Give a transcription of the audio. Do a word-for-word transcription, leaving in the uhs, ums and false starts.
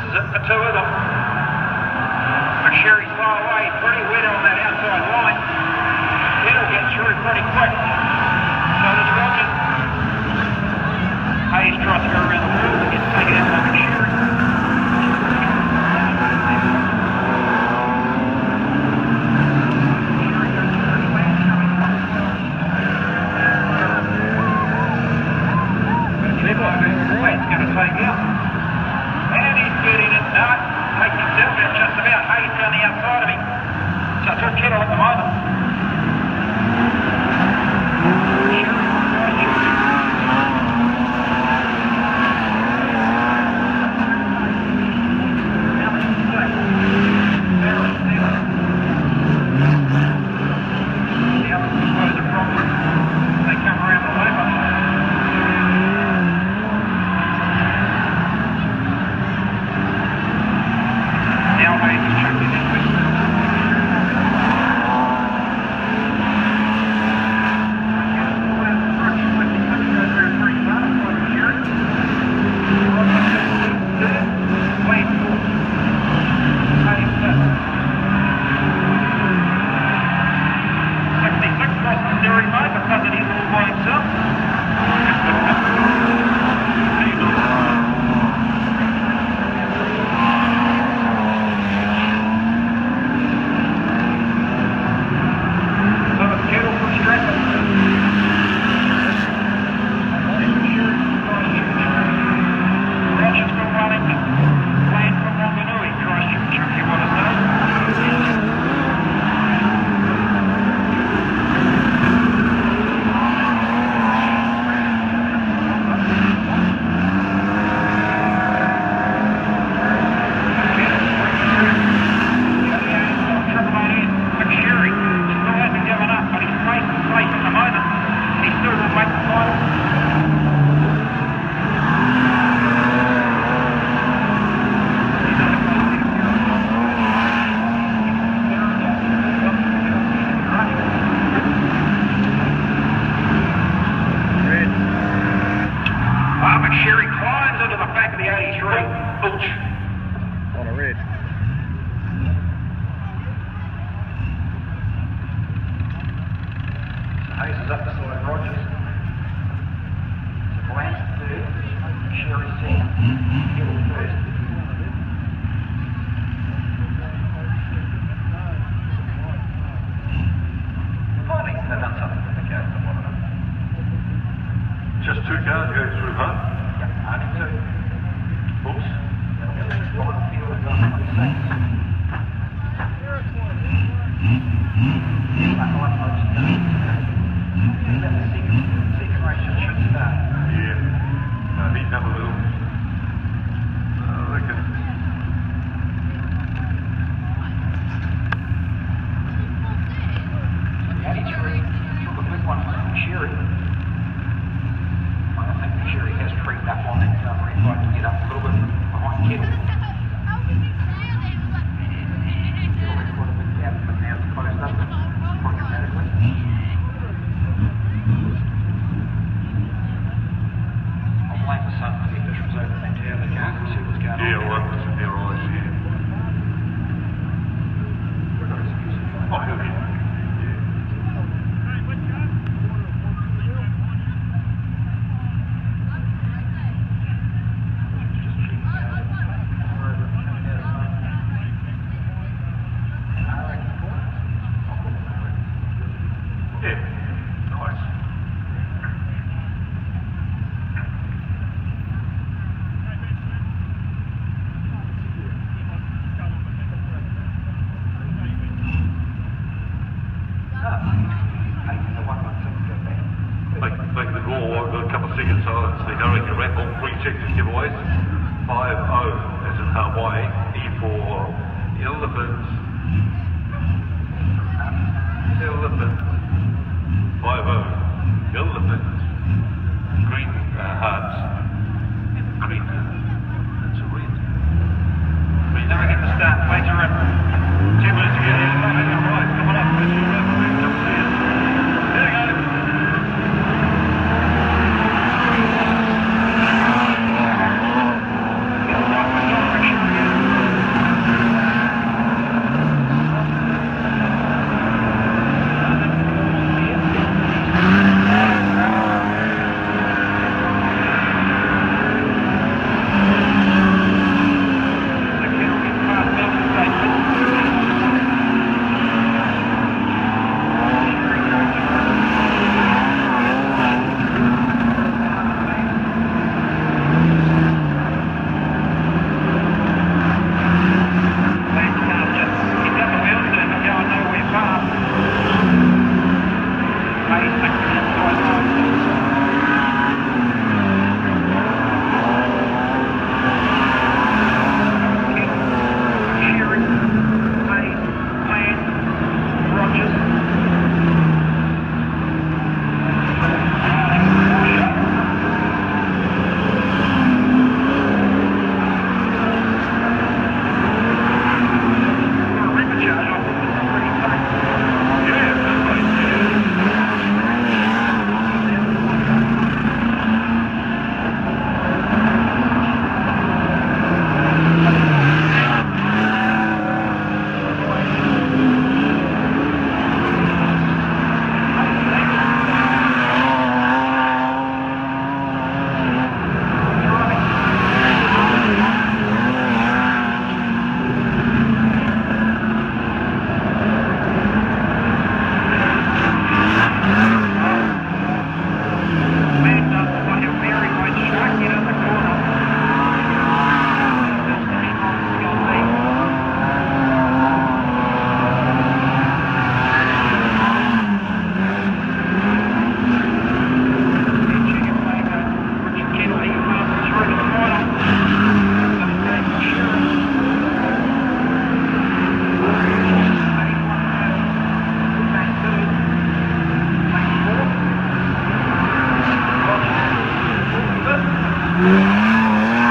is it for two of them. McSherry's far away, pretty wet on that outside line. It'll get through pretty quick. So does Rogers. Hayes tries to go around the wall and gets taken out by McSherry. Lane's going to take out. And he's getting it. No, taking himself out just about. Hayes down the outside of him. So it's all kettle at the moment. McSherry climbs into the back of the eighty-three. Ooch. On a red. So Hayes is up beside Rogers. So Grant third. McSherry second. Hill first. I think they've done something with the cars. Just two cars going through, huh? Yeah, only two. Oops. Final field is on twenty-six. That one looks done. About the second, second race just should start. Yeah. No, he's up a little. I reckon. The eighty-three took a big one from McSherry. I think McSherry has creeped up on that um, red light to get up a little bit behind Kettle. Always quite a big gap, but now it's closed up quite dramatically. I'll blame the sun for the officials over that tower. They can't see what's going on. Yeah, well, that's in their eyes, yeah. Oh, he'll be. Make the call, I've got a couple of seconds silence. The Hurricane Wrap, all three checkers giveaways. five oh as in Hawaii, E for elephant, elephant, five oh, elephant, green uh, hearts, green.